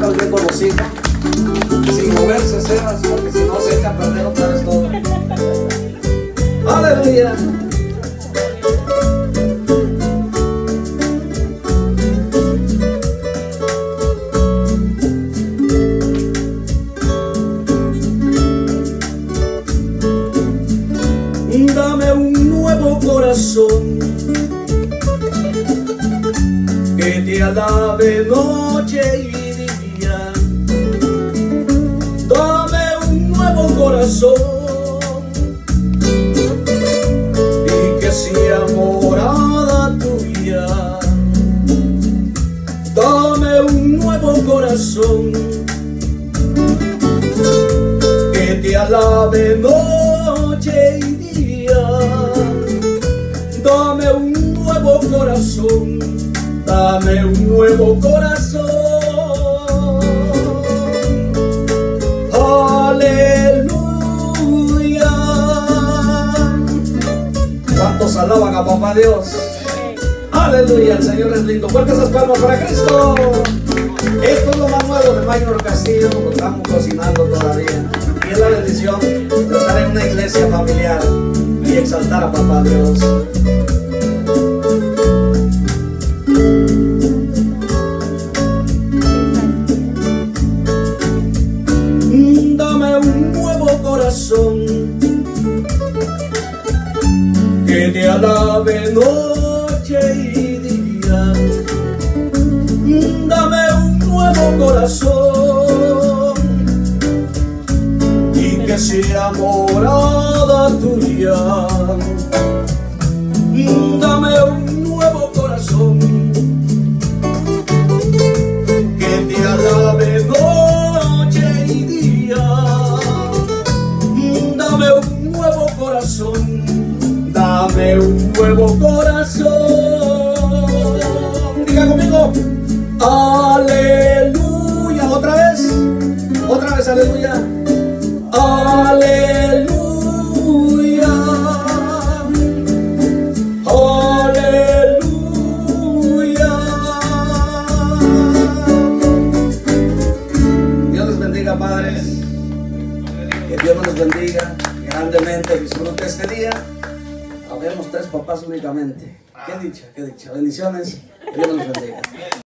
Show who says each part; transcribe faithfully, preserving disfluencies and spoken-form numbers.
Speaker 1: sacas bien conocido, sin moverse Sebas, porque si no se echa a perder otra vez todo. Aleluya.
Speaker 2: Dame un nuevo corazón que te alabe noche y día. Dame un nuevo corazón y que sea morada tuya. Dame un nuevo corazón que te alabe noche y día. Dame un nuevo corazón, dame un nuevo corazón. Aleluya.
Speaker 1: ¿Cuántos alaban a Papá Dios? Aleluya, el Señor es lindo. Fuerte esas palmas para Cristo. Esto es lo más nuevo de Maynor Castillo, lo estamos cocinando todavía. Y es la bendición de estar en una iglesia familiar y exaltar a Papá Dios.
Speaker 2: Dame un nuevo corazón que te alabe noche y día. Dame un nuevo corazón y que sea morada tuya. Dame un nuevo corazón que te alabe noche y día. Dame un nuevo corazón, dame un nuevo corazón. Diga conmigo, aleluya. Otra vez, otra vez, aleluya. Aleluya. Aleluya.
Speaker 1: Dios les bendiga, padres. Que Dios nos bendiga grandemente. Disfrute este día. Habemos tres papás únicamente. Qué dicha, qué dicha. Bendiciones. Que Dios nos bendiga.